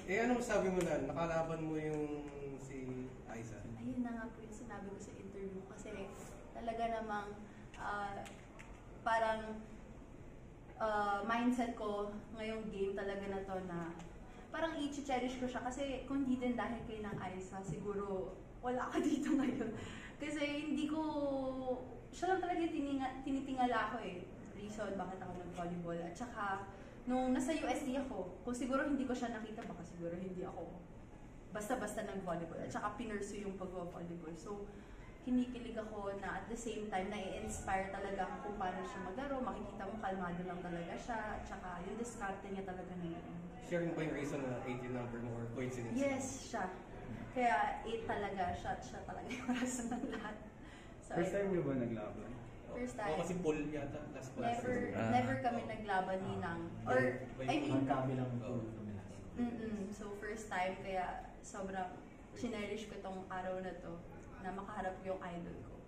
Eh, anong sabi mo na? Nakalaban mo yung si Aiza? Ayun na nga po yung sinabi ko sa interview kasi talaga namang parang mindset ko ngayong game talaga na to na parang i-cherish ko siya kasi kung hindi din dahil kay ng Aiza, siguro wala ka dito ngayon. Kasi hindi ko, siya lang talaga yung tinitingala ko eh. Reason bakit ako nag-volleyball. At saka, nung nasa USD ako, kung siguro hindi ko siya nakita, baka siguro hindi ako basta-basta nag-volleyball. At saka pinursue yung pag-volleyball. So, kinikilig ako na at the same time, na-i-inspire talaga ako kung paano siya maglaro. Makikita mo, kalmado lang talaga siya. At saka, yung diskarte niya talaga na yun. Share mo ba yung reason na 18 number mo or coincidence? Yes, siya. Kaya 8 talaga, siya talaga yung rason ng lahat. So, First time niyo ba naglaban? First time. Kasi pool yata last class. Never kami naglaban ni Nang. Or, I mean, magkabilang pool kami last. So first time, kaya sobrang chinerish ko tong araw na to na makaharap ko yung idol ko.